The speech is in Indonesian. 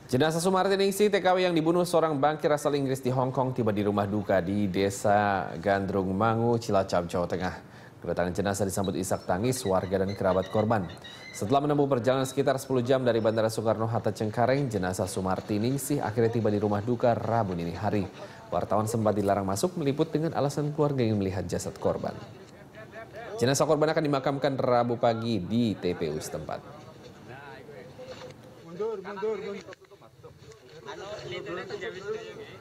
Jenazah Sumartiningsih TKW yang dibunuh seorang bankir asal Inggris di Hong Kong tiba di rumah duka di Desa Gandrung Mangu, Cilacap, Jawa Tengah. Kedatangan jenazah disambut isak tangis warga dan kerabat korban. Setelah menempuh perjalanan sekitar 10 jam dari Bandara Soekarno-Hatta Cengkareng, jenazah Sumartiningsih akhirnya tiba di rumah duka Rabu dini hari. Wartawan sempat dilarang masuk meliput dengan alasan keluarga ingin melihat jasad korban. Jenazah korban akan dimakamkan Rabu pagi di TPU setempat. Mundur.